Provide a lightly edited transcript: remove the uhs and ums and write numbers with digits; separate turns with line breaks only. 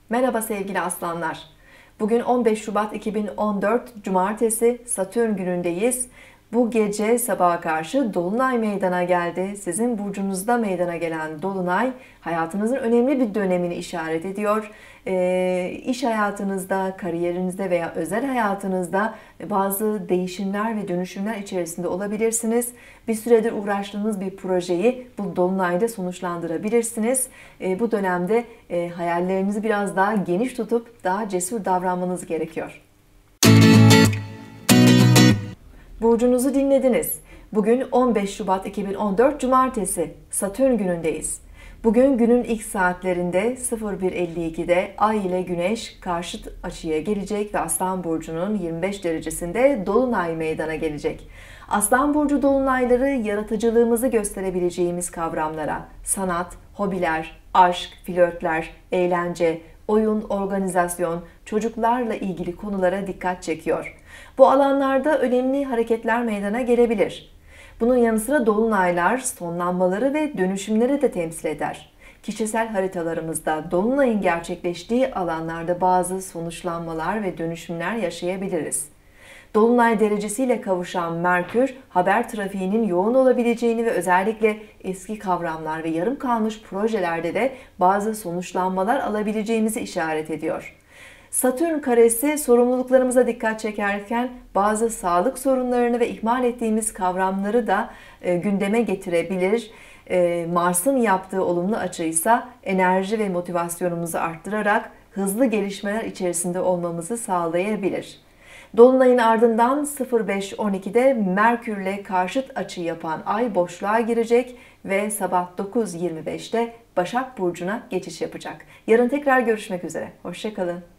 Merhaba sevgili aslanlar. Bugün 15 Şubat 2014 Cumartesi, Satürn günündeyiz. Bu gece sabaha karşı Dolunay meydana geldi. Sizin burcunuzda meydana gelen Dolunay hayatınızın önemli bir dönemini işaret ediyor. İş hayatınızda, kariyerinizde veya özel hayatınızda bazı değişimler ve dönüşümler içerisinde olabilirsiniz. Bir süredir uğraştığınız bir projeyi bu Dolunay'da sonuçlandırabilirsiniz. Bu dönemde hayallerinizi biraz daha geniş tutup daha cesur davranmanız gerekiyor. Burcunuzu dinlediniz. Bugün 15 Şubat 2014 Cumartesi, Satürn günündeyiz. Bugün günün ilk saatlerinde 01:52'de Ay ile Güneş karşıt açıya gelecek ve Aslan Burcu'nun 25 derecesinde Dolunay meydana gelecek. Aslan Burcu Dolunayları yaratıcılığımızı gösterebileceğimiz kavramlara, sanat, hobiler, aşk, flörtler, eğlence, oyun, organizasyon, çocuklarla ilgili konulara dikkat çekiyor. Bu alanlarda önemli hareketler meydana gelebilir. Bunun yanı sıra dolunaylar sonlanmaları ve dönüşümleri de temsil eder. Kişisel haritalarımızda dolunayın gerçekleştiği alanlarda bazı sonuçlanmalar ve dönüşümler yaşayabiliriz. Dolunay derecesiyle kavuşan Merkür, haber trafiğinin yoğun olabileceğini ve özellikle eski kavramlar ve yarım kalmış projelerde de bazı sonuçlanmalar alabileceğimizi işaret ediyor. Satürn karesi sorumluluklarımıza dikkat çekerken bazı sağlık sorunlarını ve ihmal ettiğimiz kavramları da gündeme getirebilir. Mars'ın yaptığı olumlu açıysa enerji ve motivasyonumuzu arttırarak hızlı gelişmeler içerisinde olmamızı sağlayabilir. Dolunayın ardından 05:12'de Merkürle karşıt açı yapan Ay boşluğa girecek ve sabah 9:25'te Başak Burcu'na geçiş yapacak. Yarın tekrar görüşmek üzere. Hoşça kalın.